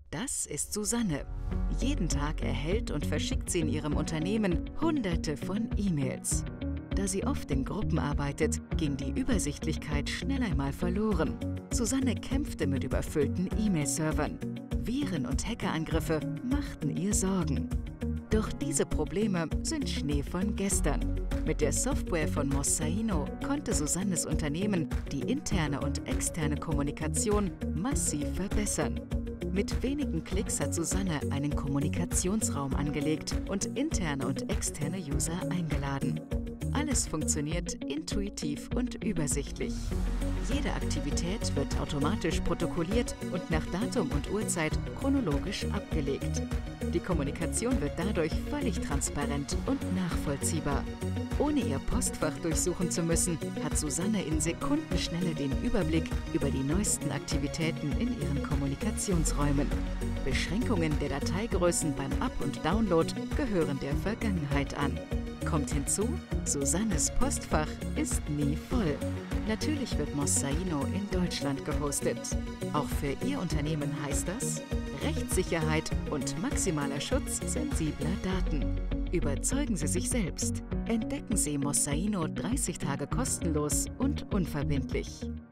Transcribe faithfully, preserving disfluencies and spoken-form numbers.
Das ist Susanne. Jeden Tag erhält und verschickt sie in ihrem Unternehmen Hunderte von E-Mails. Da sie oft in Gruppen arbeitet, ging die Übersichtlichkeit schnell einmal verloren. Susanne kämpfte mit überfüllten E-Mail-Servern. Viren- und Hackerangriffe machten ihr Sorgen. Doch diese Probleme sind Schnee von gestern. Mit der Software von Mossaino konnte Susannes Unternehmen die interne und externe Kommunikation massiv verbessern. Mit wenigen Klicks hat Susanne einen Kommunikationsraum angelegt und interne und externe User eingeladen. Alles funktioniert intuitiv und übersichtlich. Jede Aktivität wird automatisch protokolliert und nach Datum und Uhrzeit chronologisch abgelegt. Die Kommunikation wird dadurch völlig transparent und nachvollziehbar. Ohne ihr Postfach durchsuchen zu müssen, hat Susanne in Sekundenschnelle den Überblick über die neuesten Aktivitäten in ihren Kommunikationsräumen. Beschränkungen der Dateigrößen beim Up- und Download gehören der Vergangenheit an. Kommt hinzu, Susannes Postfach ist nie voll. Natürlich wird Mossaino in Deutschland gehostet. Auch für Ihr Unternehmen heißt das Rechtssicherheit und maximaler Schutz sensibler Daten. Überzeugen Sie sich selbst. Entdecken Sie Mossaino dreißig Tage kostenlos und unverbindlich.